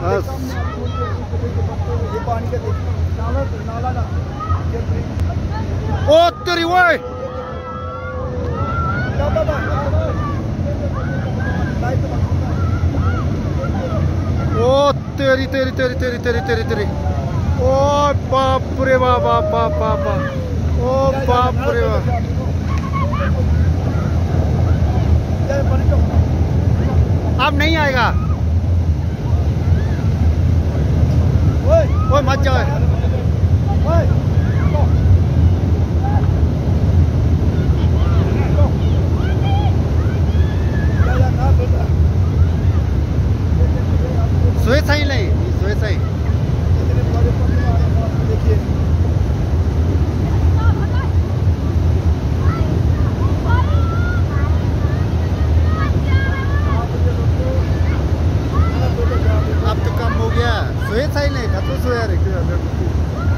बस ये पानी के नाला नाला ना ओ तेरी ओए ओ तेरी तेरी तेरी तेरी तेरी तेरी तेरी ओ बाप रे बाप बाप बाप बाप ओ बाप रे बाप अब नहीं आएगा। ओए मत जाओ। सोए सही नहीं सोए सही अब तो कम हो गया। सोए सही नहीं था तो सोया रे।